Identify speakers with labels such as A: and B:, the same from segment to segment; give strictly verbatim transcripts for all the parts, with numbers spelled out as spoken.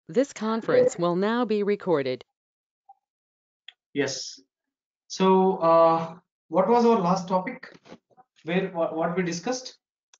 A: This conference will now be recorded.
B: Yes. So, uh, what was our last topic? Where what, what we discussed?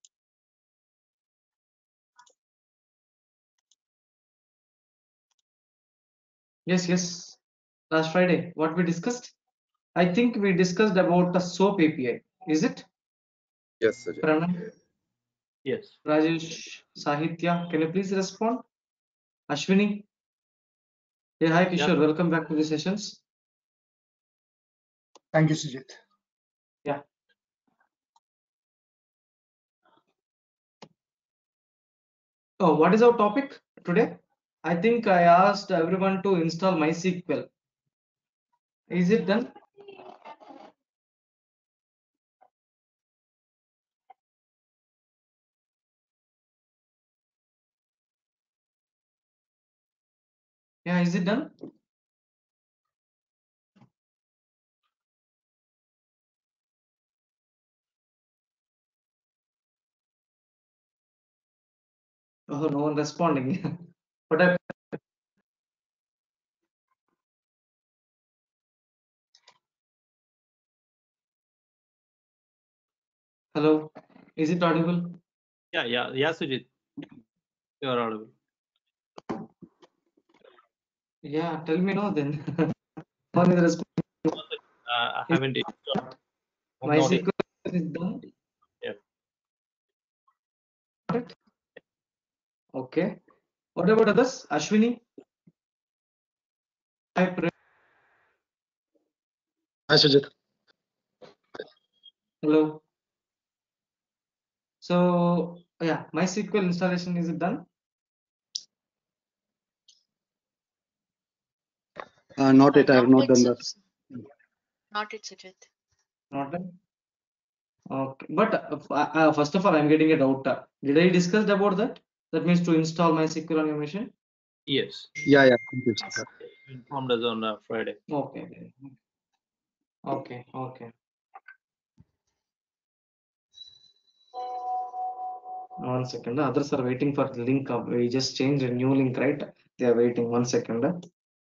B: Yes, yes. Last Friday, what we discussed? I think we discussed about the SOAP A P I. Is it?
C: Yes, Sajid.
B: Pranay,
D: Yes.
B: Rajesh, Sahitya, can you please respond? Ashwini. Hey, hi Kishore. Welcome back to the sessions.
E: Thank you, Sujit.
B: Yeah. Oh, what is our topic today? I think I asked everyone to install MySQL. Is it done? Yeah, is it done? Oh, no one responding. But I, hello, is it audible?
D: Yeah, yeah, yeah, Sujit. You are audible.
B: Yeah, tell me no then. One is responding.
D: Uh, I haven't installed. Not yet.
B: MySQL is done.
D: Yeah.
B: Okay. What about others? Ashwini? Hi, Pre-
E: Hi, Sujit.
B: hello. So, yeah, MySQL installation is it done?
E: Uh, not yet. I have not
F: yet,
E: done that.
F: Sujit. Not yet, Sujit.
B: Not done. Okay. But uh, f- uh, uh, first of all, I'm getting a doubt. Uh, Did I discuss about that? That means to install MySQL on your machine?
D: Yes.
E: Yeah, yeah. Thank you, Sujit.
D: You informed us on uh, Friday.
B: Okay. Okay. Okay. One second. The others are waiting for the link. uh, We just changed a new link, right? They are waiting. One second. uh.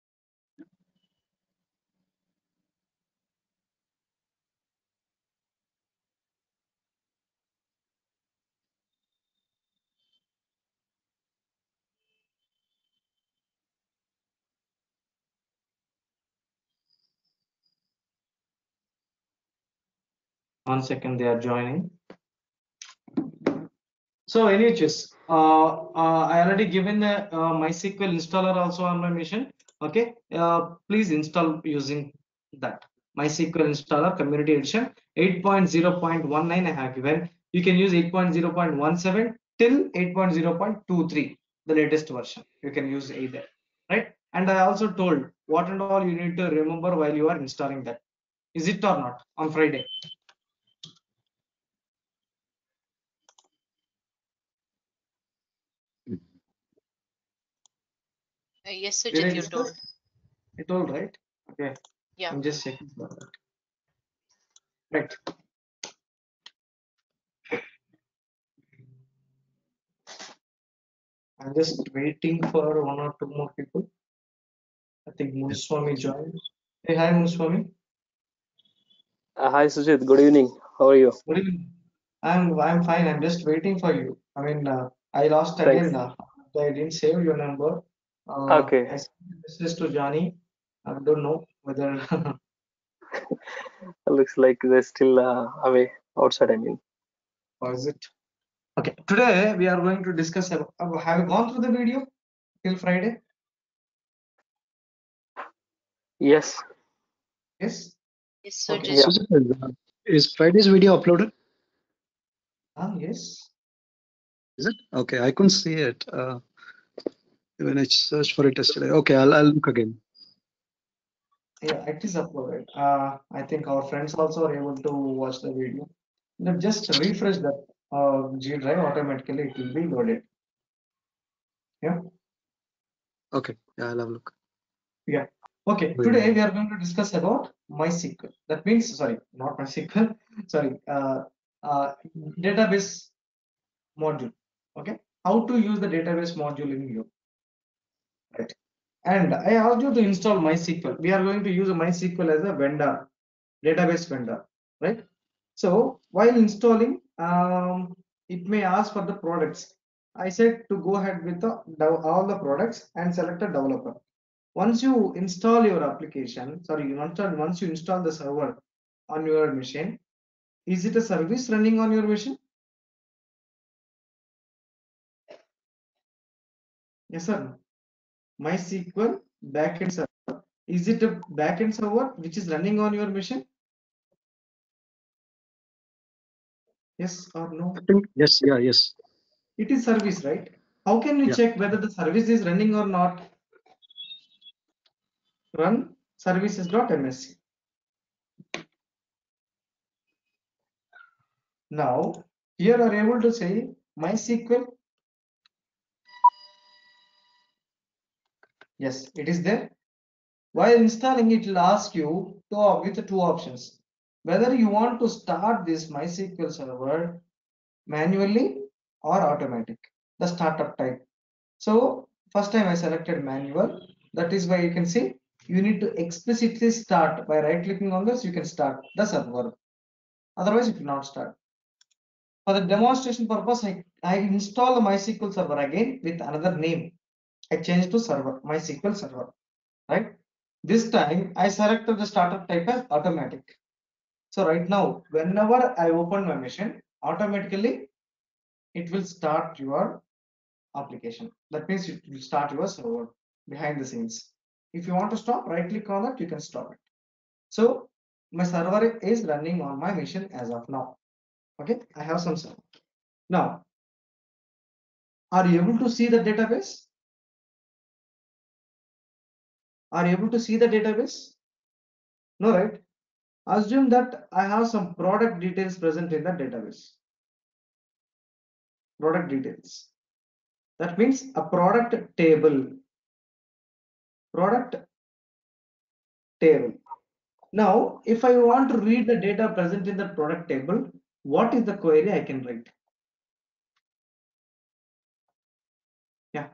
B: One second. They are joining. So, anyways, uh, uh, I already given the uh, MySQL installer also on my machine. Okay, uh, please install using that MySQL installer Community Edition eight point zero point one nine. I have given. You can use eight point zero point one seven till eight point zero point two three, the latest version. You can use either, right? And I also told what and all you need to remember while you are installing that. Is it or not on Friday?
F: Uh, yes,
B: Did I
F: Sujit, you
B: discuss?
F: told.
B: I told, right? Okay,
F: Yeah.
B: I'm just checking for that. Right. I'm just waiting for one or two more people. I think Muniswamy joined. Hey, hi Muniswamy.
G: Uh, hi Sujit, good evening. How are you?
B: Good evening. I'm I'm fine. I'm just waiting for you. I mean, uh, I lost
G: Thanks.
B: again. Uh, I didn't save your number. Uh,
G: Okay,
B: I sent a message to Johnny. I don't know whether.
G: looks like they're still uh, away outside. I mean,
B: Or is it? Okay. Today we are going to discuss. About, uh, have you gone through the video till Friday?
G: yes,
B: Yes.
F: Yes,
B: Okay.
F: Sujit.
G: yeah.
E: Sujit, is, uh, is Friday's video uploaded?
B: Ah, yes.
E: Is it? Okay, I couldn't see it uh, when I searched for it yesterday. Okay, I'll, I'll look again.
B: Yeah, it is uploaded. Uh, I think our friends also are able to watch the video. Now just refresh that uh, G drive, automatically it will be loaded. Yeah.
E: Okay, yeah, I'll have a look.
B: Yeah. Okay. Today we are going to discuss about MySQL. That means, sorry, not MySQL. Sorry, uh, uh, database module. Okay. How to use the database module in you. Right. And I asked you to install MySQL. We are going to use MySQL as a vendor, database vendor, right? So while installing, um, it may ask for the products. I said to go ahead with the, all the products and select a developer. Once you install your application, sorry, you install, once you install the server on your machine, is it a service running on your machine? Yes, sir. MySQL backend server. Is it a backend server which is running on your machine? Yes or no?
E: I think yes, yeah, yes.
B: It is service, right? How can we
E: Yeah.
B: check whether the service is running or not? Run services.msc. Now, here are able to say MySQL. Yes, it is there. While installing, it will ask you to, with the two options. Whether you want to start this MySQL server manually or automatic, the startup type. So first time I selected manual. That is why you can see you need to explicitly start by right clicking on this. You can start the server. Otherwise, it will not start. For the demonstration purpose, I, I install the MySQL server again with another name. I changed to server, MySQL server, right? This time I selected the startup type as automatic. So right now, whenever I open my machine, automatically it will start your application. That means it will start your server behind the scenes. If you want to stop, right click on it, you can stop it. So my server is running on my machine as of now. Okay, I have some server. Now, are you able to see the database? Are you able to see the database? No, right? Assume that I have some product details present in the database. Product details. That means a product table. Product table. Now, if I want to read the data present in the product table, what is the query I can write? Yeah.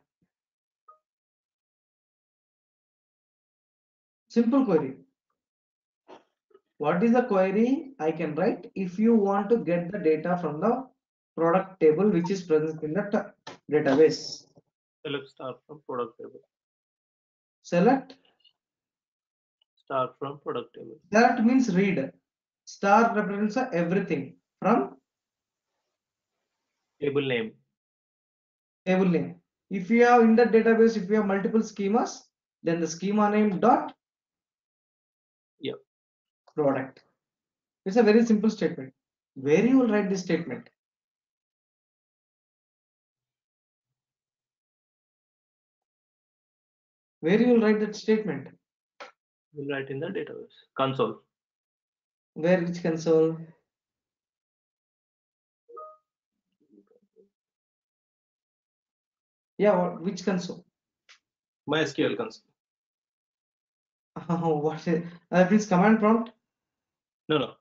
B: Simple query. What is the query I can write if you want to get the data from the product table which is present in the database?
D: Select star from product table.
B: Select
D: Star from product table.
B: that means read. Star represents everything from
D: Table name.
B: table name. If you have in that database, if you have multiple schemas, then the schema name dot
D: Yeah.
B: product. It's a very simple statement. Where you will write this statement? Where you will write that statement?
D: We'll write in the database console.
B: Where which console? Yeah, what, which console?
D: MySQL console.
B: Oh, what is uh, please command prompt?
D: No, no.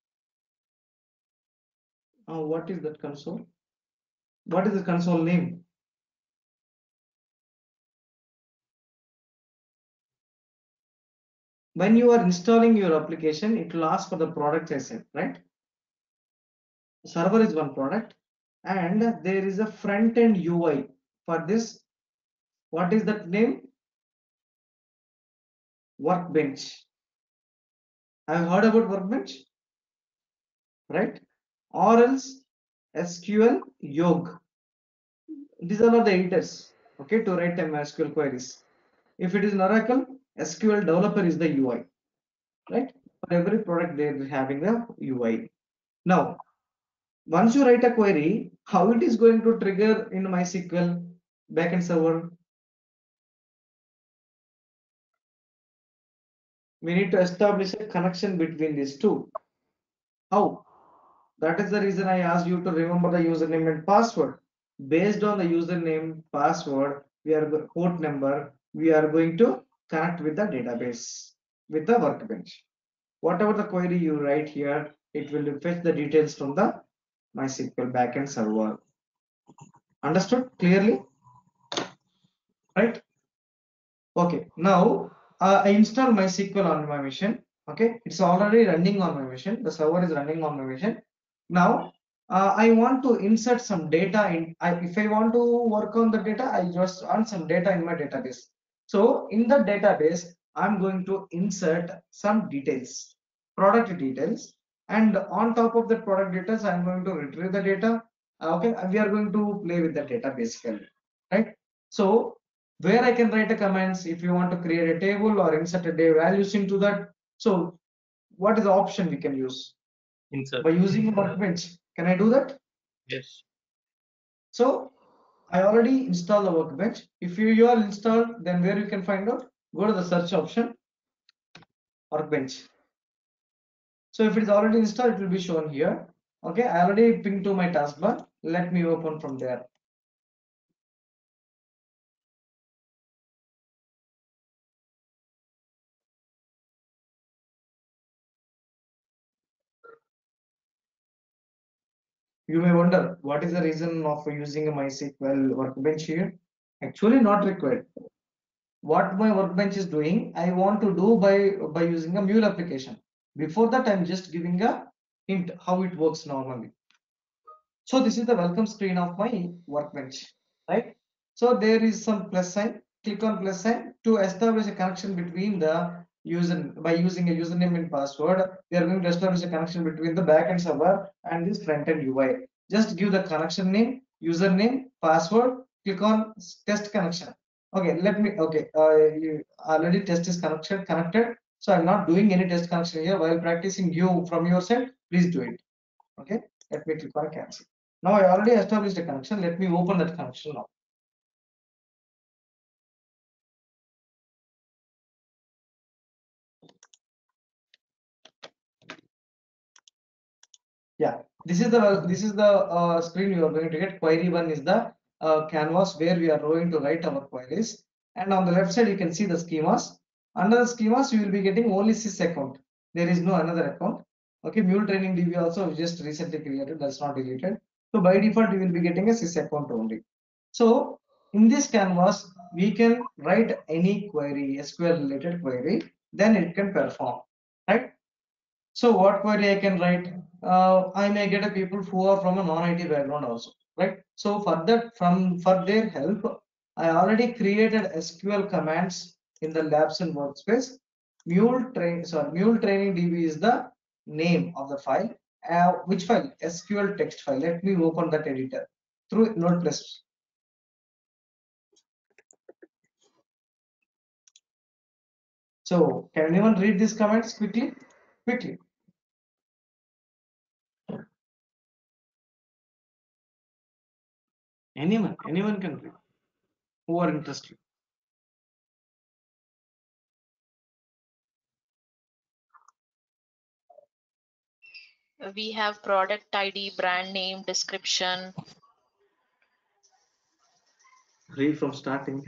B: Oh, what is that console? What is the console name? When you are installing your application, it will ask for the product I said, right? Server is one product, and there is a front end U I for this. What is that name? Workbench. I've heard about Workbench, right? Or else S Q L Yog. These are the editors, okay, to write M S Q L queries. If it is an Oracle, S Q L developer is the U I, right? For every product they are having a U I. Now, once you write a query, how it is going to trigger in MySQL backend server? We need to establish a connection between these two. How? That is the reason I asked you to remember the username and password. Based on the username, password, we are port number, we are going to connect with the database, with the workbench. Whatever the query you write here, it will fetch the details from the MySQL backend server. Understood clearly? Right? Okay, now uh, I install MySQL on my machine. Okay, it's already running on my machine. The server is running on my machine. Now uh, I want to insert some data in. I, if I want to work on the data, I just want some data in my database. So in the database, I'm going to insert some details, product details, and on top of the product details, I'm going to retrieve the data. Okay, we are going to play with the data basically, right? So where I can write a commands if you want to create a table or insert a day values into that. So what is the option we can use?
D: Insert.
B: By using a workbench. Can I do that?
D: Yes.
B: So I already installed the workbench. If you, you are installed, then where you can find out? Go to the search option, workbench. So if it is already installed, it will be shown here. Okay, I already pinged to my taskbar. Let me open from there. You may wonder what is the reason of using a MySQL workbench here? Actually not required. What my workbench is doing, I want to do by by using a mule application. Before that, I'm just giving a hint how it works normally. So this is the welcome screen of my workbench, right? So there is some plus sign. Click on plus sign to establish a connection between the user by using a username and password. We are going to establish a connection between the backend server and this front-end U I. Just give the connection name, username, password. Click on test connection. Okay, let me. Okay, uh, you already test is connected. Connected. So I'm not doing any test connection here. While practicing you from your side, please do it. Okay, let me click on cancel. Now I already established a connection. Let me open that connection now. Yeah, this is the this is the uh, screen you are going to get. Query one is the uh, canvas where we are going to write our queries, and on the left side you can see the schemas. Under the schemas, you will be getting only sys account. There is no another account. Okay, Mule Training D B also just recently created. That's not deleted. So by default, you will be getting a sys account only. So in this canvas, we can write any query, S Q L related query, then it can perform, right? So what query I can write? Uh, I may get a people who are from a non-I T background also, right? So for that, from for their help, I already created S Q L commands in the labs and workspace. Mule train, sorry, Mule Training D B is the name of the file. Uh, which file? S Q L text file. Let me open that editor through Node plus. So can anyone read these comments quickly? Quickly. Anyone, anyone can read who are interested.
F: We have product I D, brand name, description.
B: Read from starting.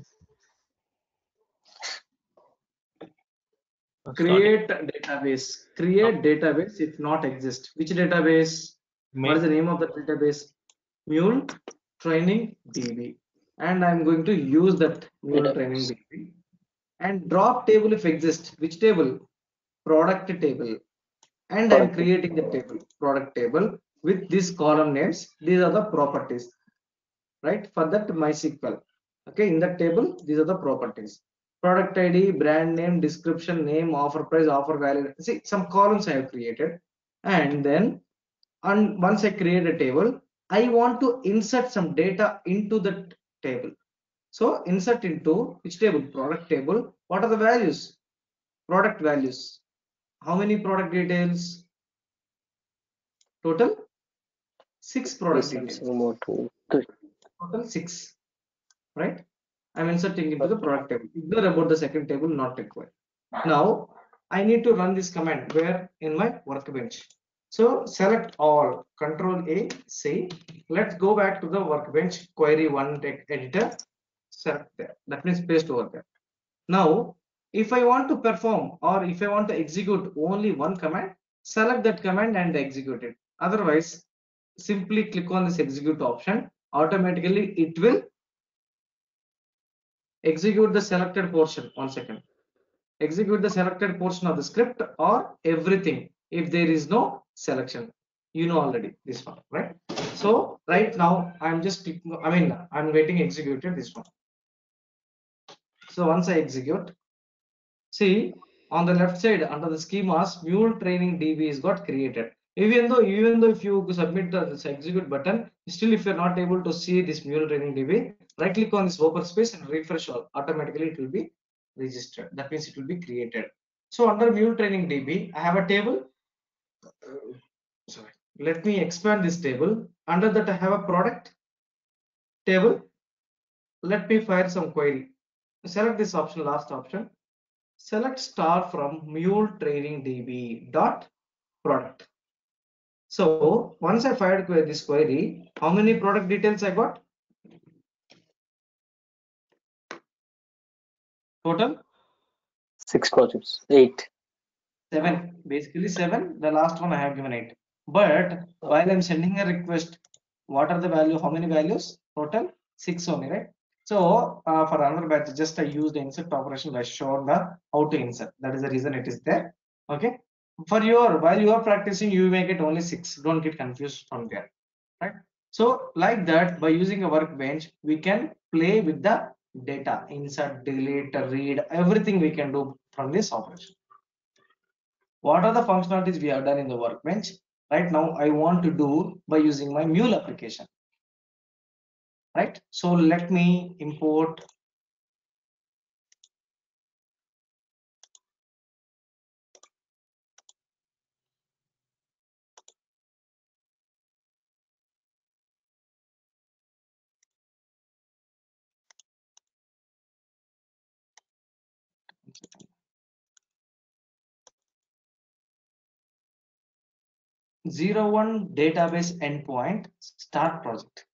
B: Create database. Create database if not exist. Which database? What is the name of the database? Mule Training D B. And I'm going to use that Mule Training D B. And drop table if exist. Which table? Product table. And I'm
G: Product.
B: creating the table, product table with these column names. These are the properties, right? For that MySQL. Okay, in that table, these are the properties. Product I D, brand name, description, name, offer price, offer value. See, some columns I have created. And then and once I create a table, I want to insert some data into the table. So insert into which table? Product table. What are the values? Product values. How many product details? Total six product details. Total six, right? I'm inserting into the product table. Ignore about the second table, not required. Now I need to run this command where in my workbench. So select all, Control A, say, let's go back to the workbench query one editor. Select there. That means paste over there. Now, if I want to perform or if I want to execute only one command, select that command and execute it. Otherwise, simply click on this execute option. Automatically, it will execute the selected portion. One second. Execute the selected portion of the script or everything if there is no selection. You know already this one, right? So right now I'm just, I mean, I'm getting executed this one. So once I execute, see on the left side under the schemas, mule training D B is got created. Even though, even though if you submit the this execute button, still if you're not able to see this mule training D B, right click on this workspace and refresh all. Automatically it will be registered. That means it will be created. So under mule training D B, I have a table. Uh, sorry. Let me expand this table. Under that I have a product table. Let me fire some query. Select this option, last option. Select star from mule training D B dot product. So once I fired this query, how many product details I got? Total?
G: Six projects. Eight.
B: Seven. Basically seven. The last one I have given eight. But while I'm sending a request, what are the value? How many values? Total six only, right? So uh, for another batch, just I used the insert operation. I showed the how to insert. That is the reason it is there. Okay. For your while you are practicing, you may get only six. Don't get confused from there, right? So like that, by using a workbench, we can play with the data, insert, delete, read, everything we can do from this operation. What are the functionalities we have done in the workbench? Right now, I want to do by using my mule application. Right. So let me import zero one database endpoint start project.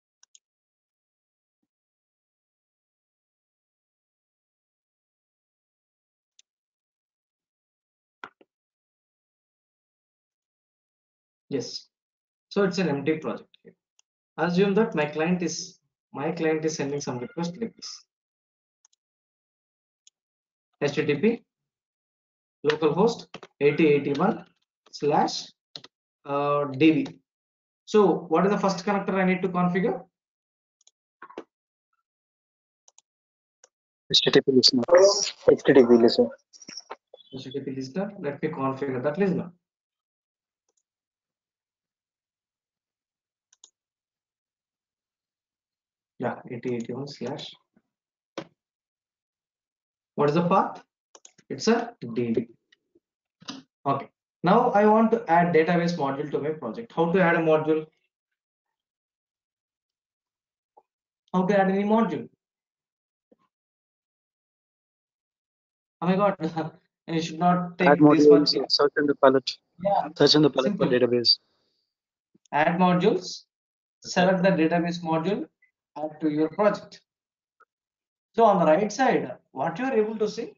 B: Yes. So it's an empty project here. Assume that my client is my client is sending some request like this. H T T P localhost eighty eighty-one slash uh, D B. So what is the first connector I need to configure?
E: H T T P listener.
G: H T T P listener.
B: H T T P listener. Let me configure that listener. Yeah, eighty eighty-one slash. What is the path? It's a D B. Okay. Now I want to add database module to my project. How to add a module? How to add any module? Oh my God, I should not take
E: Add
B: this much.
E: modules, search in the palette.
B: Yeah,
E: Search in the palette for
B: simple.
E: database.
B: Add modules, select the database module, add to your project. So on the right side, what you are able to see?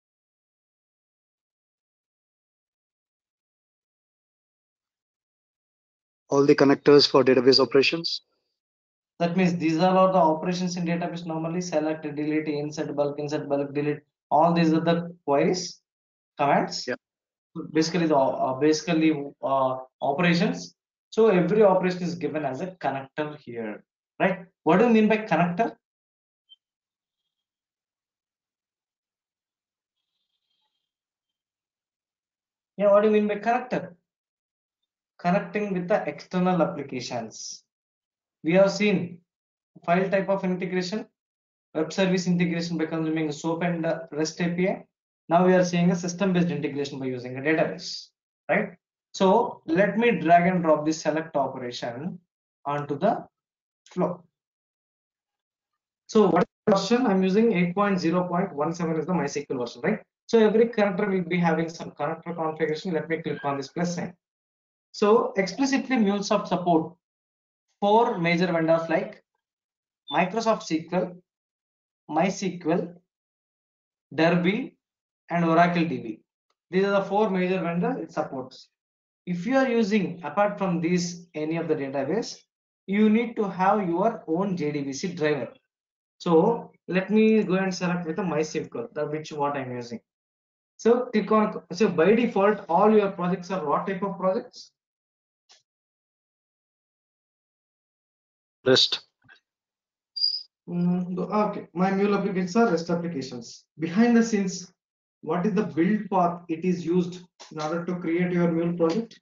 E: All the connectors for database operations.
B: That means these are all the operations in database normally: select, delete, insert, bulk, insert, bulk, delete. All these are the queries, commands.
E: Yeah.
B: Basically, the uh, basically uh, operations. So every operation is given as a connector here, right? What do you mean by connector? Yeah, what do you mean by connector? Connecting with the external applications. We have seen file type of integration, web service integration by consuming SOAP and REST A P I. Now we are seeing a system-based integration by using a database, right? So let me drag and drop this select operation onto the flow. So what version I'm using? eight point zero point one seven is the MySQL version, right? So every connector will be having some connector configuration. Let me click on this plus sign. So explicitly MuleSoft support four major vendors like Microsoft S Q L, MySQL, Derby, and Oracle D B. These are the four major vendors it supports. If you are using apart from these any of the database, you need to have your own J D B C driver. So let me go and select with a MySQL, the which what I'm using. So click on, so by default, all your projects are what type of projects?
E: REST.
B: Mm, okay, my mule applications are REST applications. Behind the scenes, what is the build path it is used in order to create your mule project?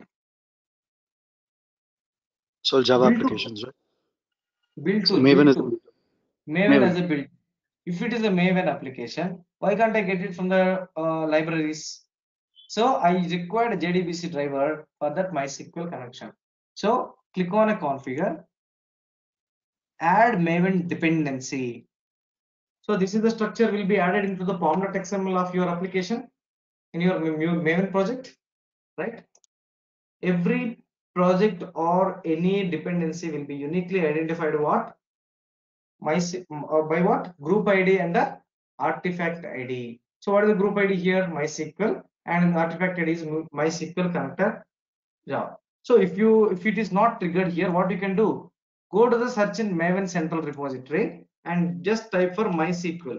E: So Java
B: Build
E: applications,
B: tool,
E: right?
B: build
E: So
B: tool,
E: Maven
B: build
E: is
B: tool. Maven
E: Maven.
B: as a build. If it is a Maven application, why can't I get it from the uh, libraries? So I required a J D B C driver for that MySQL connection. So click on a configure, add Maven dependency. So this is the structure will be added into the pom.xml of your application in your Maven project, right? Every project or any dependency will be uniquely identified what? My or by what? Group I D and the artifact I D. So what is the group I D here? MySQL, and the artifact I D is MySQL connector Java. So if you if it is not triggered here, what you can do? Go to the search in Maven central repository and just type for MySQL.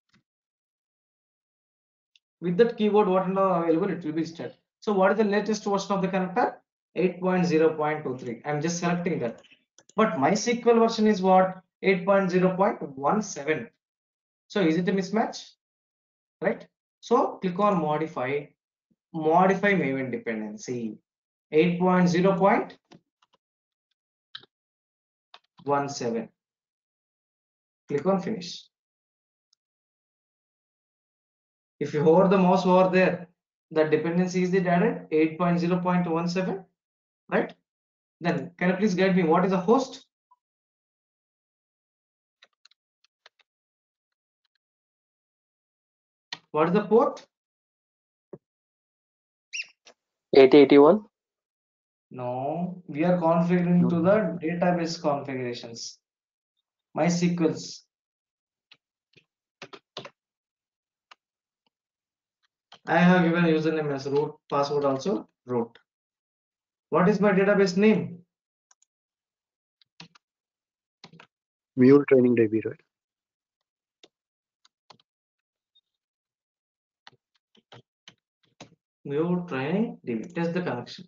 B: With that keyword, what is available, it will be listed. So what is the latest version of the connector? eight point zero point two three. I'm just selecting that. But MySQL version is what? eight point zero point one seven. So is it a mismatch? Right? So click on modify, modify Maven dependency. eight point zero point one seven. Click on finish. If you hover the mouse over there, the dependency is added eight point zero point one seven, right? Then can you please guide me? What is the host? What is the port?
G: eighty eighty-one.
B: No, we are configuring to the database configurations. MySQLs. I have given username as root, password also root. What is my database name?
E: Mule training D B, right?
B: Mule training D B. Test the connection.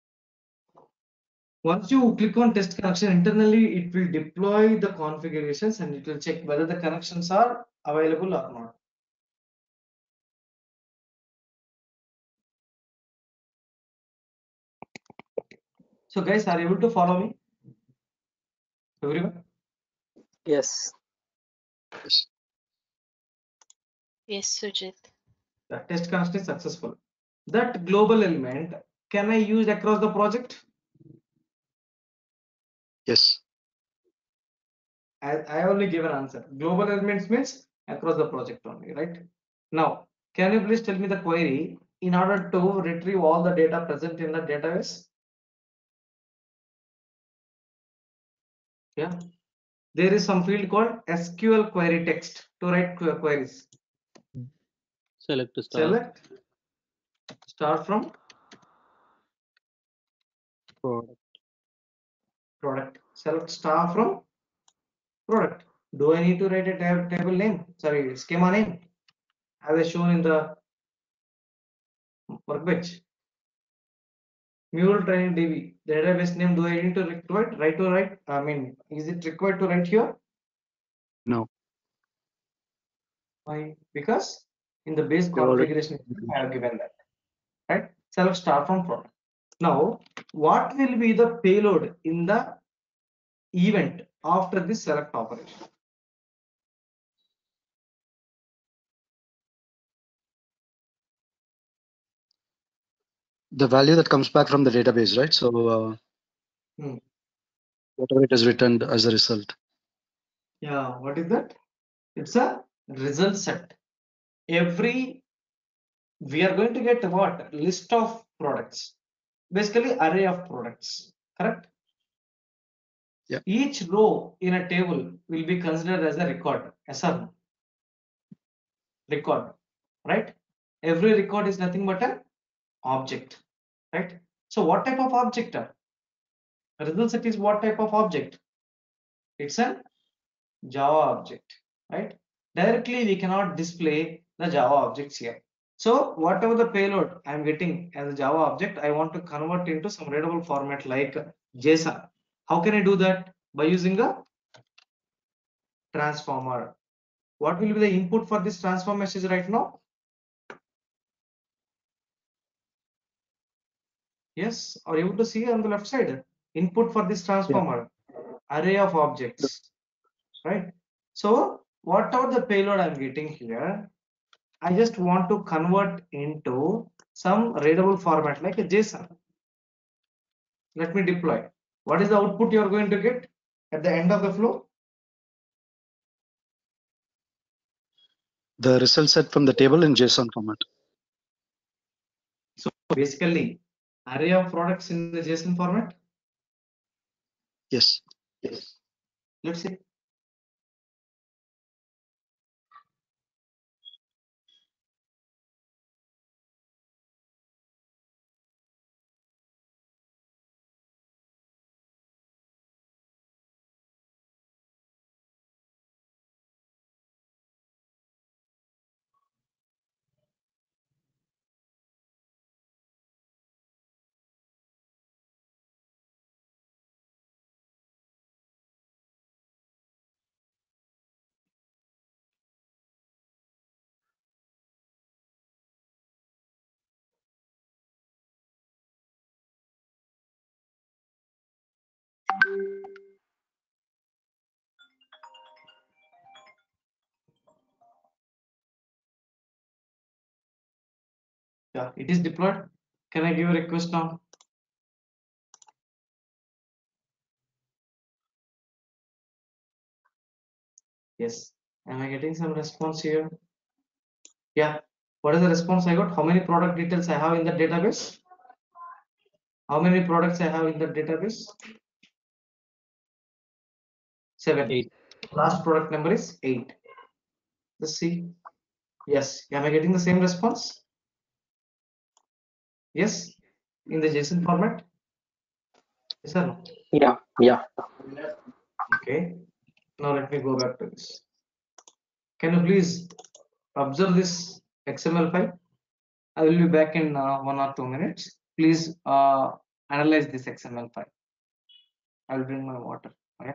B: Once you click on test connection, internally it will deploy the configurations and it will check whether the connections are available or not. So guys, are you able to follow me? Everyone?
G: Yes.
E: Yes.
F: Yes, Sujit.
B: The test connection is successful. That global element, can I use across the project?
E: Yes.
B: I, I only give an answer. Global elements means across the project only, right? Now, can you please tell me the query in order to retrieve all the data present in the database? Yeah. There is some field called S Q L query text to write queries.
D: Select to start.
B: Select start from
D: Product.
B: product. Select star from product. Do I need to write a tab, table name? Sorry, schema name as I shown in the workbench. Mule training D B. Database name. Do I need to require right to write? I mean, is it required to write here?
E: No.
B: Why? Because in the base
E: They already.
B: configuration, I have given that. Right? Select start from product. Now, what will be the payload in the event after this select operation?
E: The value that comes back from the database, right? So uh,
B: Hmm.
E: whatever it is returned as a result.
B: Yeah, what is that? It's a result set. Every we are going to get what? List of products. Basically, array of products. Correct?
E: Yeah.
B: Each row in a table will be considered as a record. Yes or no? Record. Right? Every record is nothing but an object. Right? So what type of object? A result set is what type of object? It's a Java object. right? Directly we cannot display the Java objects here. So whatever the payload I'm getting as a Java object, I want to convert into some readable format like JSON. How can I do that? By using a transformer. What will be the input for this transform message right now? Yes, are you able to see on the left side? Input for this transformer, array of objects, right? So whatever the payload I'm getting here, I just want to convert into some readable format like a JSON. Let me deploy. What is the output you are going to get at the end of the flow?
E: The result set from the table in JSON format.
B: So basically, array of products in the JSON format.
E: Yes.
B: Yes. Let's see. Yeah, it is deployed. Can I give a request now? Yes. Am I getting some response here? Yeah. What is the response I got? How many product details I have in the database? How many products I have in the database? Seven.
D: Eight.
B: Last product number is eight. Let's see. Yes. Am I getting the same response? Yes. In the JSON format? Yes or no?
G: Yeah, yeah.
B: Okay. Now let me go back to this. Can you please observe this X M L file? I will be back in uh, one or two minutes. Please uh, analyze this X M L file. I will bring my water. Okay.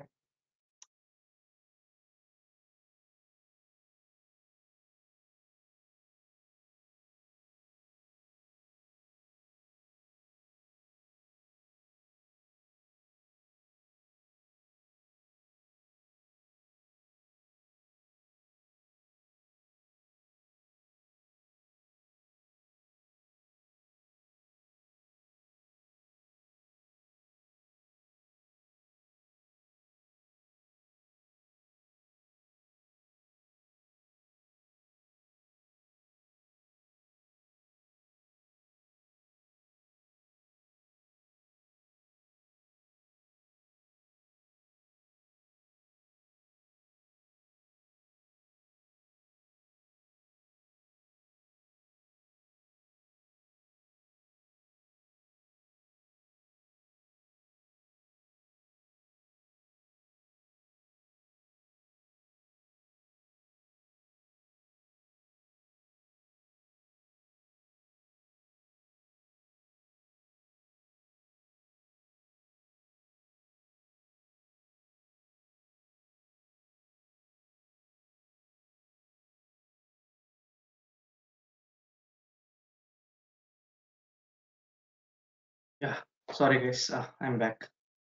B: Yeah, sorry guys, uh, I'm back.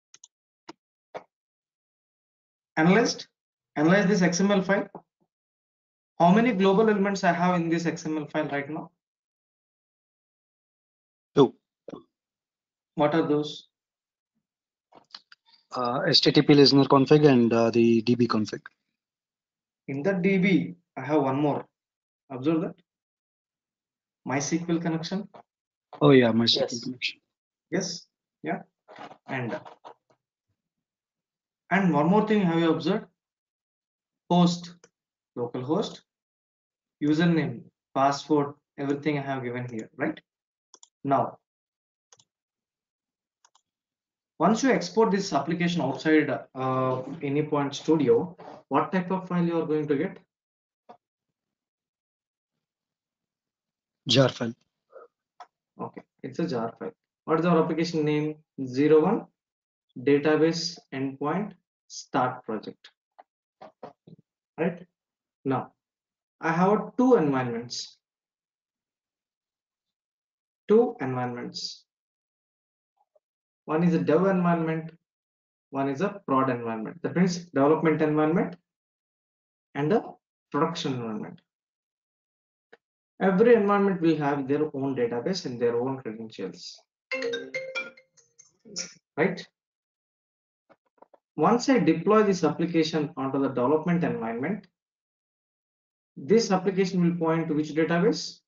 B: Analyzed, analyze this X M L file. How many global elements I have in this X M L file right now?
E: Two.
B: What are those?
E: Uh, H T T P listener config and uh, the D B config.
B: In the D B, I have one more. Observe that. MySQL connection.
E: Oh yeah, MySQL
G: Yes.
E: connection.
B: Yes. Yeah. And and one more thing, have you observed? Host, local host, username, password, everything I have given here, right? Now, Once you export this application outside uh, AnyPoint Studio, what type of file you are going to get?
E: jar file.
B: Okay, it's a jar file. What is our application name? zero one database endpoint start project. Right now, I have two environments. Two environments. One is a dev environment, one is a prod environment. That means development environment and a production environment. Every environment will have their own database and their own credentials. Right? Once I deploy this application onto the development environment, this application will point to which database?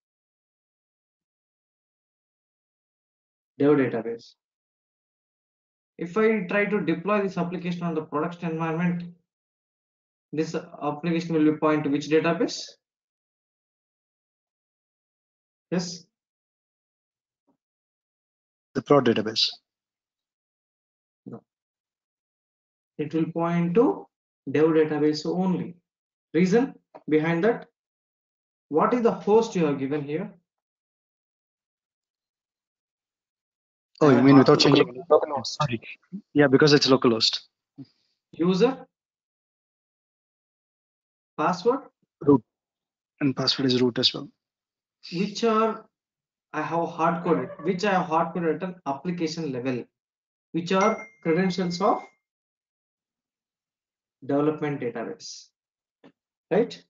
B: Dev database. If I try to deploy this application on the production environment, this application will point to which database? Yes.
E: The prod database.
B: No. It will point to dev database only. Reason behind that? What is the host you have given here?
E: Oh, you
B: Uh,
E: mean without
B: hardware.
E: changing? Sorry. Yeah, because it's localhost.
B: User, password,
E: Root. And password is root as well.
B: which are I have hard coded, which I have hard coded at an application level, which are credentials of development database. Right?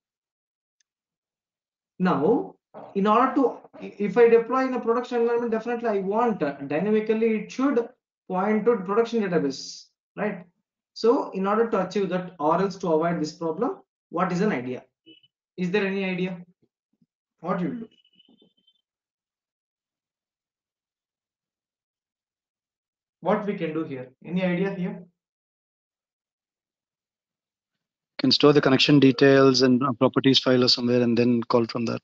B: Now, in order to, if I deploy in a production environment, definitely I want uh, dynamically it should point to production database, right? So, in order to achieve that, or else to avoid this problem, what is an idea? Is there any idea? What you do? What we can do here? Any idea here?
E: Can store the connection details and uh, properties file or somewhere and then call from that.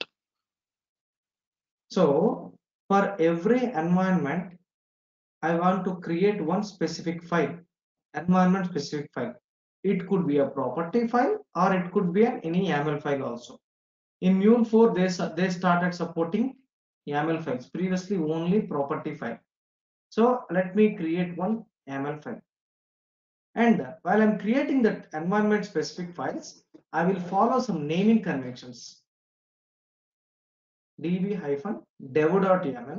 B: So, for every environment, I want to create one specific file, environment specific file. It could be a property file or it could be an any YAML file also. In Mule four, they, they started supporting YAML files, previously only property file. So let me create one YAML file. And while I'm creating that environment specific files, I will follow some naming conventions. db-dev.yaml,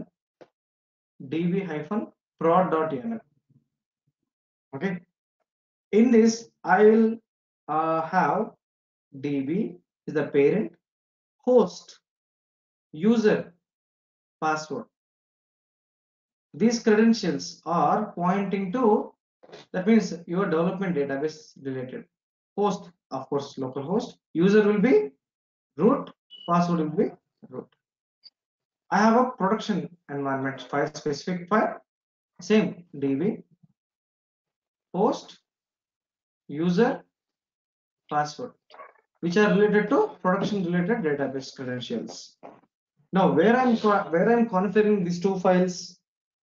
B: db-prod.yaml. Okay. In this, I will uh, have db is the parent, host, user, password. These credentials are pointing to, that means your development database related. Host, of course, local host. User will be root, password will be root. I have a production environment file, specific file, same db, host, user, password, which are related to production related database credentials. Now, where I'm where I'm configuring these two files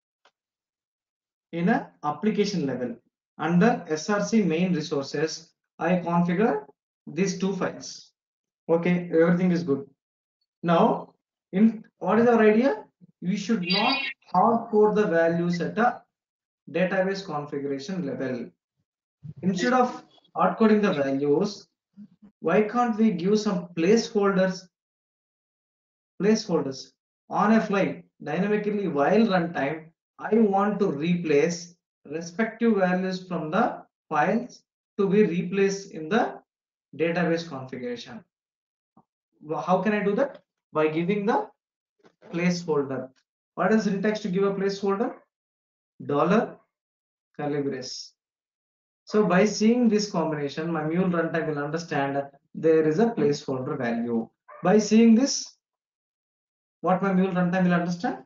B: in a application level under S R C main resources, I configure these two files. Okay, everything is good. Now, in what is our idea? We should not hard code the values at a database configuration level. Instead of hard coding the values, why can't we give some placeholders? Placeholders on a fly dynamically while runtime. I want to replace respective values from the files to be replaced in the database configuration. How can I do that? By giving the placeholder. What is syntax to give a placeholder? Dollar curly brace. So by seeing this combination, my Mule runtime will understand there is a placeholder value. By seeing this, what my Mule runtime will understand?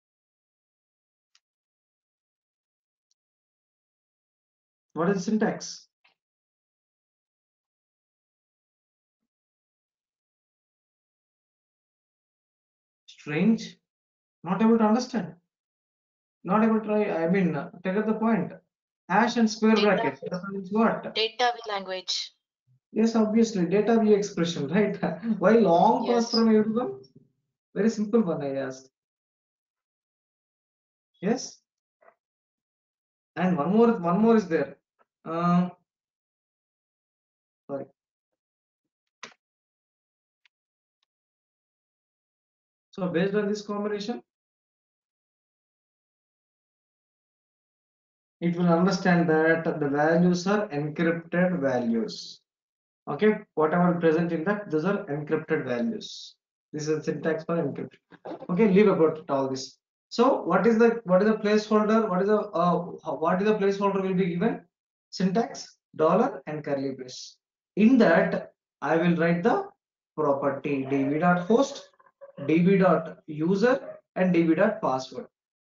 B: What is the syntax? Strange. Not able to understand. Not able to try. I mean, take up the point. Hash and square
F: Data-
B: bracket. That means what?
F: Data language.
B: Yes, obviously, data view expression, right? Why long pause
F: Yes.
B: from everyone? Very simple one I asked. Yes. And one more, one more is there. Uh, sorry. So based on this combination, it will understand that the values are encrypted values. Okay, whatever present in that, those are encrypted values. This is syntax for encryption. Okay, leave about it, all this. So what is the what is the placeholder? What is the uh, what is the placeholder will be given? Syntax dollar and curly brace. In that, I will write the property db.host, db.user, and db.password.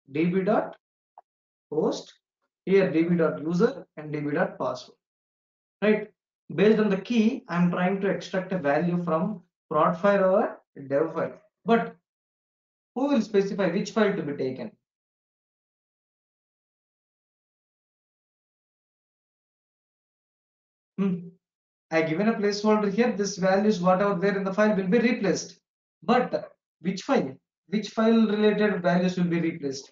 B: db.host, here db.user and db.password. Right? Based on the key, I'm trying to extract a value from prod file or dev file. But who will specify which file to be taken? Hmm. I given a placeholder here. This values whatever there in the file will be replaced. But which file? Which file related values will be replaced?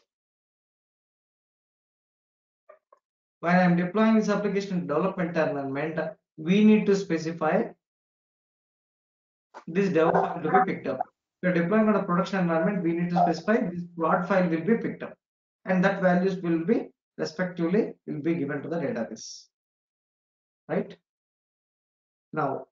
B: When I'm deploying this application in development environment, we need to specify this dev file to be picked up. If you're deploying on a production environment, we need to specify this prod file will be picked up, and that values will be respectively will be given to the database. Right? Now,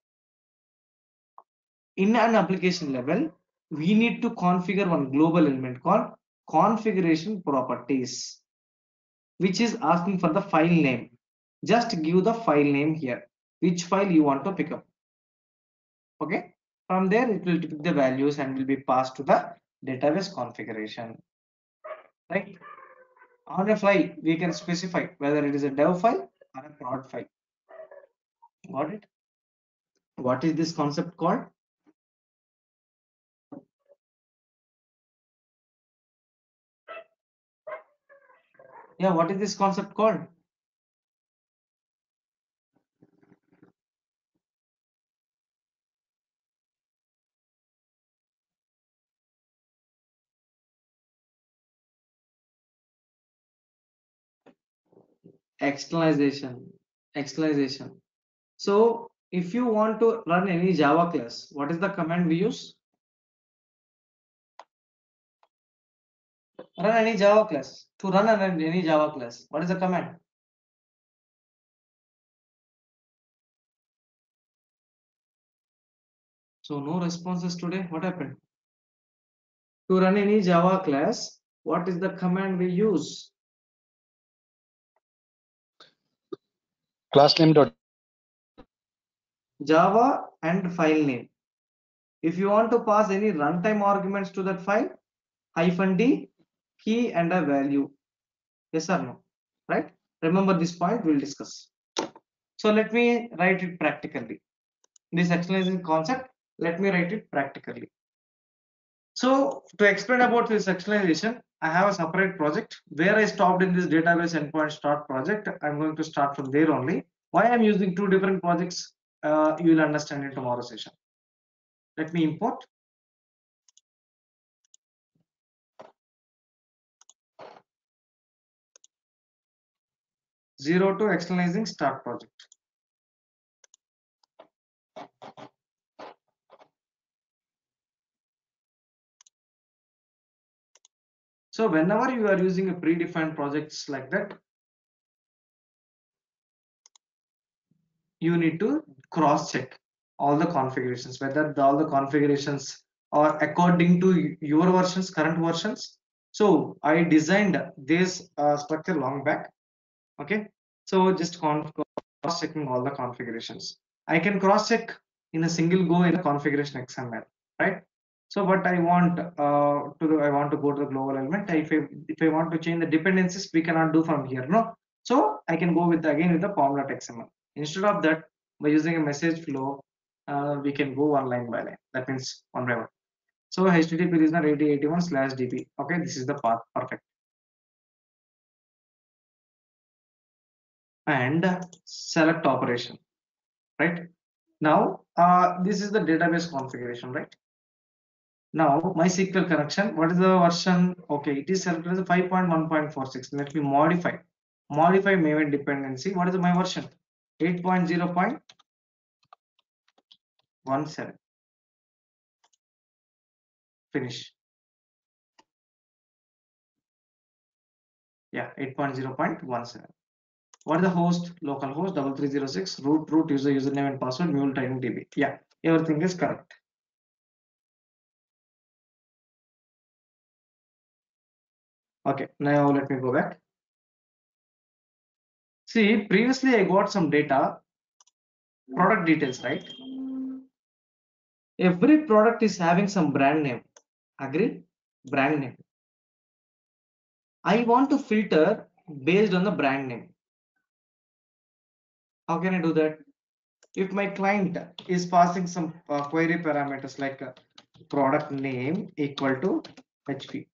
B: in an application level, we need to configure one global element called configuration properties, which is asking for the file name. Just give the file name here, which file you want to pick up. Okay, from there it will pick the values and will be passed to the database configuration. Right? On a file, we can specify whether it is a dev file or a prod file. Got it? What is this concept called? Yeah, what is this concept called? Externalization. Externalization. So if you want to run any Java class, what is the command we use? Run any Java class. To run an- any Java class, what is the command? So no responses today. What happened? To run any Java class, what is the command we use?
E: Class name dot.
B: Java and file name. If you want to pass any runtime arguments to that file, hyphen D, key and a value. Yes or no? Right? Remember this point, we'll discuss. So let me write it practically. This externalization concept, let me write it practically. So to explain about this externalization, I have a separate project where I stopped in this database endpoint start project. I'm going to start from there only. Why I'm using two different projects, uh, you will understand in tomorrow's session. Let me import. Zero to externalizing start project. So whenever you are using a predefined projects like that, you need to cross check all the configurations, whether the, all the configurations are according to your versions, current versions. So I designed this uh, structure long back. Okay, so just cross checking all the configurations. I can cross check in a single go in a configuration X M L, right? So what I want uh, to do, I want to go to the global element. If I, if I want to change the dependencies, we cannot do from here, no? So I can go with again with the pom.xml. Instead of that, by using a message flow, uh, we can go one line by line. That means one by one. So H T T P listener eighty eighty-one slash D B. Okay, this is the path. Perfect. and select operation, right? Now, uh, this is the database configuration, right? Now, MySQL connection, what is the version? Okay, it is selected as five point one point four six. Let me modify. Modify Maven dependency. What is my version? eight point zero point one seven. Finish. Yeah, eight point zero point one seven. What is the host? Localhost double three zero six. Root root user username and password. Mule training D B. Yeah, everything is correct. Okay, now let me go back. See, previously I got some data, product details, right? Every product is having some brand name. Agree? Brand name. I want to filter based on the brand name. How can I do that? If my client is passing some uh, query parameters like uh, product name equal to H P.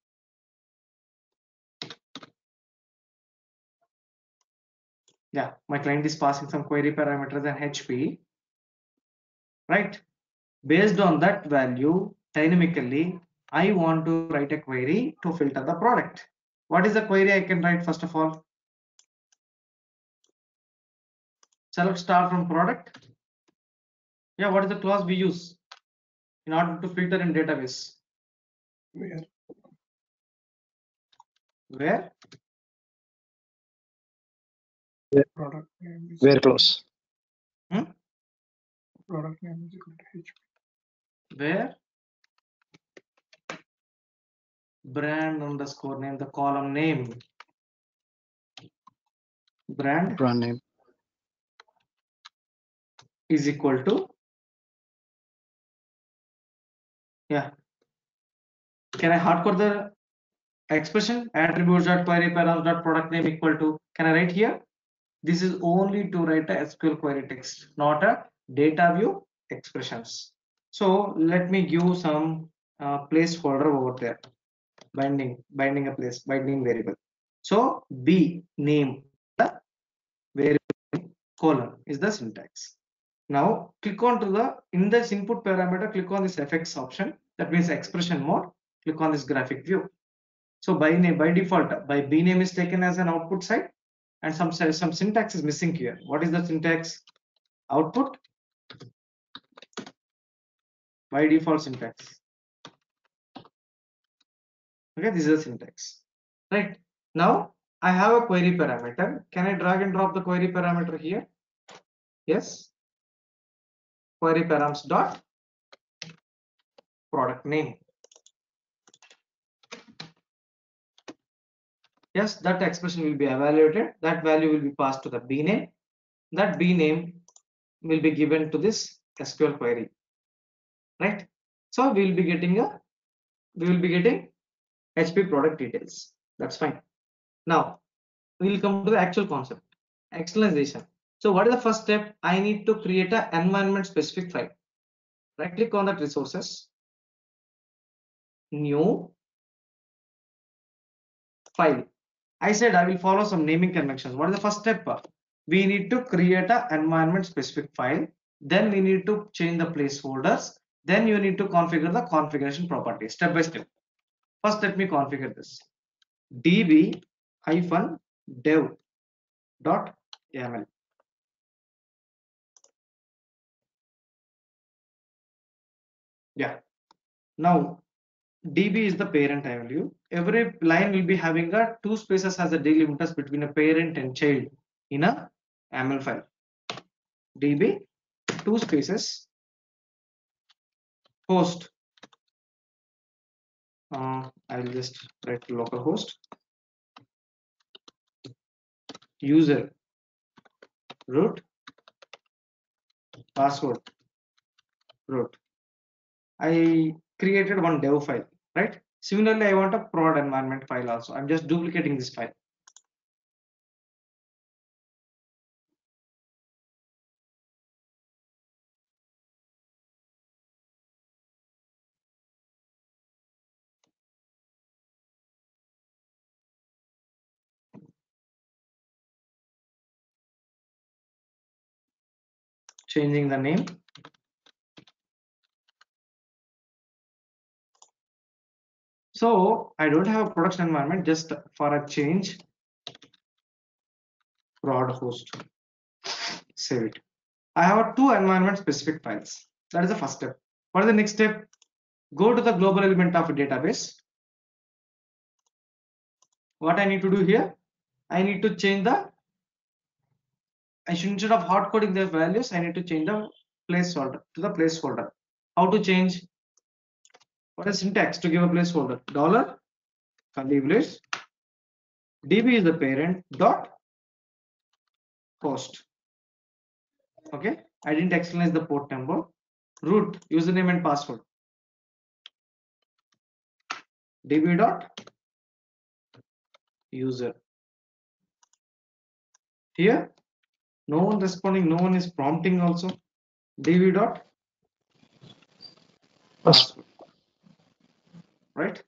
B: Yeah, my client is passing some query parameters and H P, right? Based on that value, dynamically, I want to write a query to filter the product. What is the query I can write first of all? Select star from product. Yeah, what is the clause we use in order to filter in database?
E: Where?
B: Where?
E: Product name is where close?
B: Hmm?
E: Product name is equal to H P.
B: Where? Brand underscore name, the column name. Brand
E: Brand name.
B: is equal to, yeah. Can I hardcode the expression? Attributes dot query params dot product name equal to. Can I write here? This is only to write a S Q L query text, not a data view expressions. So let me give some uh, placeholder over there. Binding, binding a place, binding variable. So B name the variable colon is the syntax. Now click on to the in this input parameter, click on this F X option. That means expression mode. Click on this graphic view. So by name by default, by B name is taken as an output side, and some some syntax is missing here. What is the syntax? Output by default syntax. Okay, this is the syntax. Right now, I have a query parameter. Can I drag and drop the query parameter here? Yes. Query params dot product name. Yes, that expression will be evaluated. That value will be passed to the B name. That B name will be given to this S Q L query. Right. So we will be getting a we will be getting H P product details. That's fine. Now we will come to the actual concept, externalization. So what is the first step? I need to create an environment specific file. Right click on that resources, new file. I said I will follow some naming conventions. What is the first step? We need to create an environment specific file. Then we need to change the placeholders. Then you need to configure the configuration properties step by step. First, let me configure this. db hyphen dev dot yaml. Yeah. Now db is the parent I value. Every line will be having a two spaces as a delimiters between a parent and child in a yaml file. db two spaces host. Uh, I'll just write localhost user root password root. I created one dev file, right? Similarly, I want a prod environment file also. I'm just duplicating this file. changing the name. So I don't have a production environment, just for a change, prod host, save it. I have two environment specific files. That is the first step. What is the next step? Go to the global element of a database. What I need to do here? I need to change the, I should, instead of hard coding the values, I need to change the placeholder to the placeholder. How to change? What is syntax to give a placeholder? Dollar, curly brace, db is the parent, dot host. Okay, I didn't externalize the port number. Root, username and password. db dot user. Here, no one responding, no one is prompting also. db dot password. Right?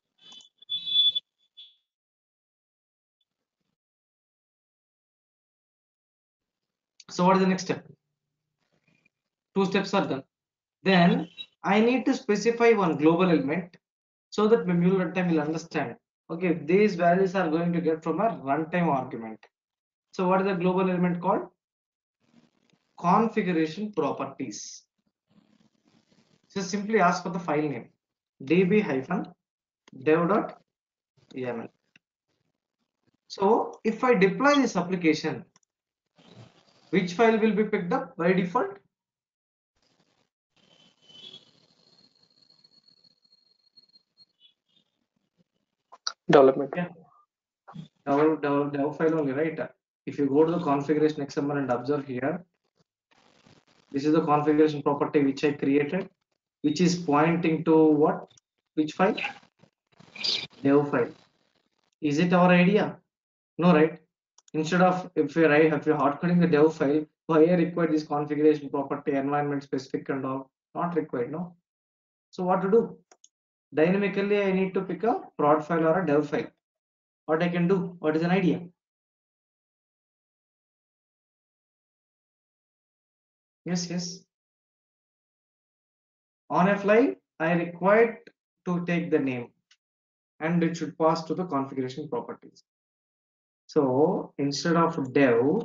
B: So what is the next step? Two steps are done. Then I need to specify one global element so that my mule runtime will understand. Okay, these values are going to get from a runtime argument. So what is the global element called? Configuration properties. So simply ask for the file name db hyphen dev.yaml. So if I deploy this application, which file will be picked up by default?
G: Development.
B: Yeah, dev, dev, dev file only, right? If you go to the configuration X M L and observe here, this is the configuration property which I created, which is pointing to what? Which file? Dev file. Is it our idea? No, right? Instead of, if we write, if you're hard coding the dev file, why I require this configuration property, environment specific and all? Not required, no? So what to do? Dynamically, I need to pick a prod file or a dev file. What I can do? What is an idea? Yes, yes. On a fly, I required to take the name and it should pass to the configuration properties. So instead of dev,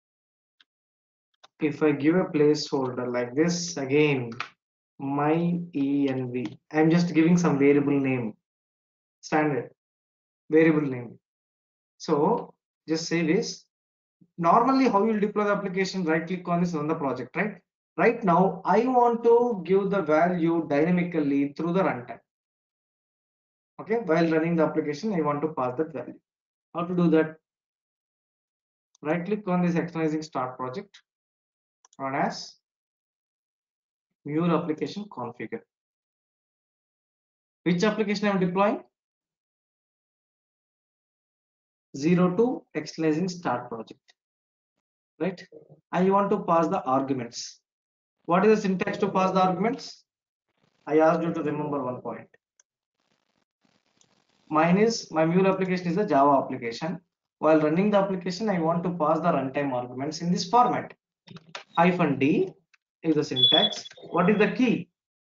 B: if I give a placeholder like this, again, my env, I'm just giving some variable name, standard variable name. So just say this. Normally, how you'll deploy the application, right click on this on the project, right? Right now, I want to give the value dynamically through the runtime. Okay, while running the application, I want to pass that value. How to do that? Right click on this externalizing start project, run as mule application configure. Which application I'm deploying? zero two externalizing start project. Right? I want to pass the arguments. What is the syntax to pass the arguments? I asked you to remember one point. Mine is, my mule application is a Java application. While running the application, I want to pass the runtime arguments in this format. Hyphen D is the syntax. What is the key?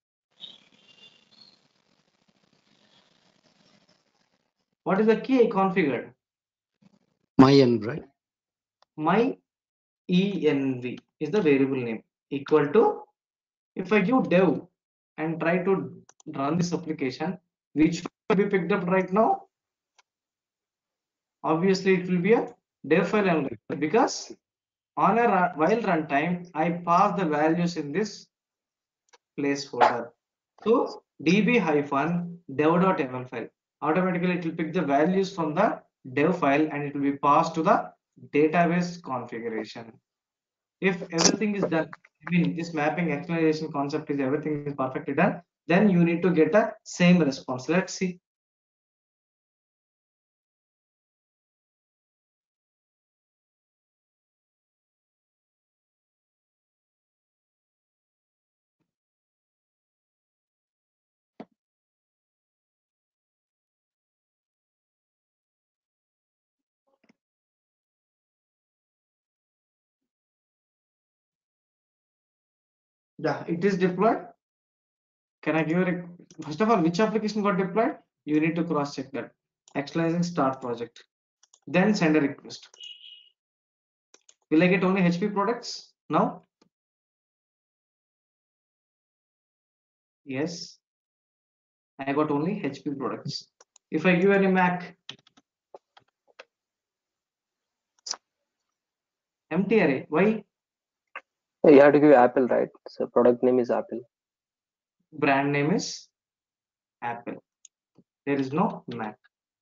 B: What is the key I configured?
E: My env, right?
B: My env is the variable name, equal to, if I give dev and try to run this application, which will be picked up right now? Obviously, it will be a dev file only, because on a run, while runtime, I pass the values in this placeholder. So db hyphen dev.ml file. Automatically, it will pick the values from the dev file and it will be passed to the database configuration. If everything is done, I mean, this mapping explanation concept is everything is perfectly done, then you need to get a same response. Let's see. Yeah, it is deployed. Can I give a first of all which application got deployed? You need to cross check that. Actualizing start project. Then send a request. Will I get only H P products now? Yes. I got only H P products. If I give any Mac, empty array. Why?
G: You have to give Apple, right? So product name is Apple.
B: Brand name is Apple. There is no Mac.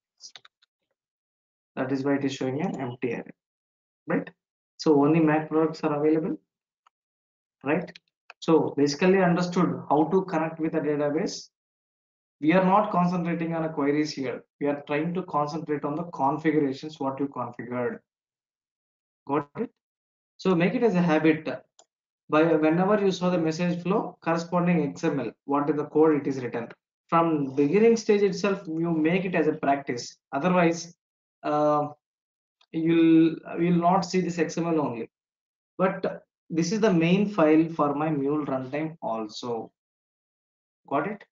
B: That is why it is showing an empty array, right? So only Mac products are available, right? So basically understood how to connect with a database. We are not concentrating on a queries here. We are trying to concentrate on the configurations, what you configured. Got it? So make it as a habit. By whenever you saw the message flow, corresponding X M L, what is the code it is written. From beginning stage itself, you make it as a practice. Otherwise, uh, you'll you'll not see this X M L only. But this is the main file for my mule runtime also. Got it?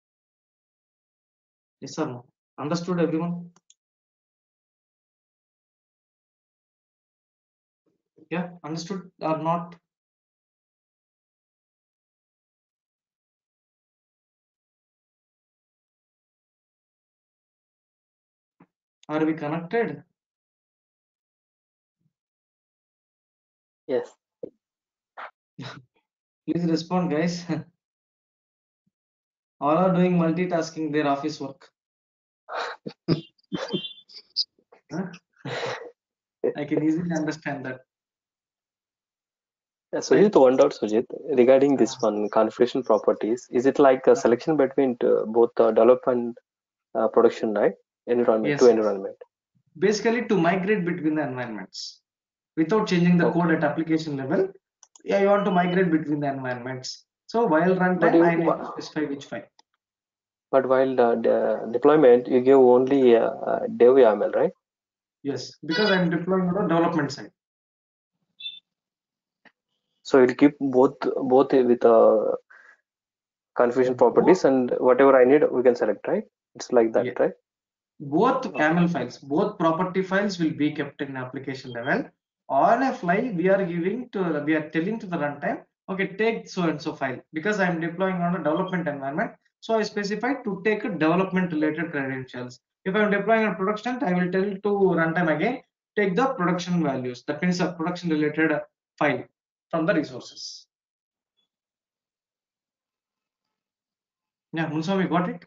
B: Yes or no? Understood, everyone? Yeah, understood or not? Are we connected?
G: Yes.
B: Please respond, guys. All are doing multitasking their office work. Huh? I can easily understand that.
G: Uh, Sujit, one doubt, Sujit, regarding this one configuration properties. Is it like a selection between uh, both uh, development and uh, production, right? Environment
B: Yes,
G: to
B: yes.
G: environment.
B: Basically, to migrate between the environments without changing the
G: Okay.
B: code at application level. Yeah, you want to migrate between the environments. So while
G: But
B: runtime,
G: you,
B: I need to specify which file.
G: but while uh, the deployment, you give only uh, uh, dev YAML, right?
B: Yes, because I'm deploying on the development side.
G: So it'll keep both both with uh, configuration properties, and whatever I need, we can select, right? It's like that,
B: Yeah.
G: right?
B: Both
G: Okay.
B: YAML files, both property files will be kept in application level. On a fly, we are giving to, we are telling to the runtime, okay, take so and so file because I'm deploying on a development environment. So I specify to take a development related credentials. If I'm deploying on production, I will tell to runtime again, take the production values. That means a production related file from the resources. Yeah, Munswami, got it?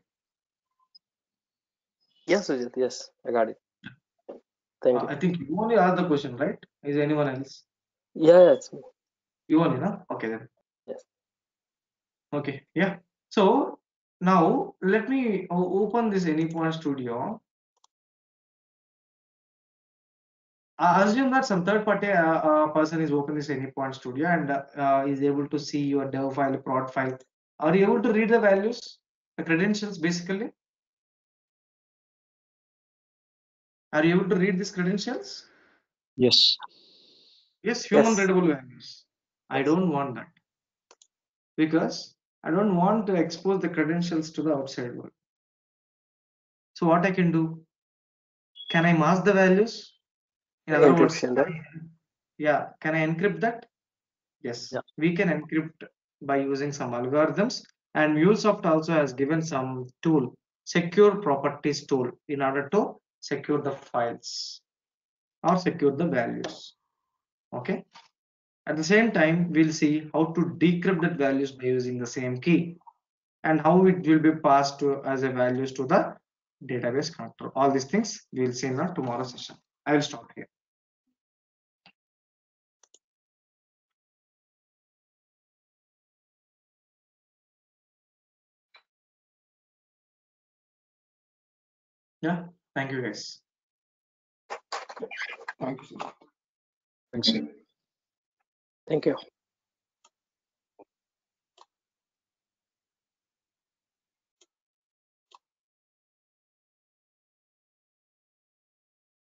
G: Yes, Sujit. Yes, I got it. Thank
B: Uh,
G: you.
B: I think you only asked the question, right? Is anyone else?
G: Yeah, yeah, it's me.
B: You only, no? Okay then.
G: Yes.
B: Okay, yeah. So now let me o- open this Anypoint Studio. I assume that some third party uh, uh, person is open this Anypoint Studio and uh, uh, is able to see your dev file, prod file. Are you able to read the values, the credentials basically? Are you able to read these credentials?
E: Yes.
B: Yes, human
G: Yes.
B: readable values. I
G: Yes.
B: don't want that because I don't want to expose the credentials to the outside world. So what I can do? Can I mask the values? In other words,
G: Encryption, right?
B: yeah, can I encrypt that? Yes,
E: Yeah.
B: we can encrypt by using some algorithms, and MuleSoft also has given some tool, secure properties tool, in order to secure the files or secure the values. Okay. At the same time, we'll see how to decrypt that values by using the same key and how it will be passed to as a values to the database connector. All these things we'll see in our tomorrow session. I will stop here. Yeah. Thank you, guys.
E: Thanks. Thanks.
G: Thank you.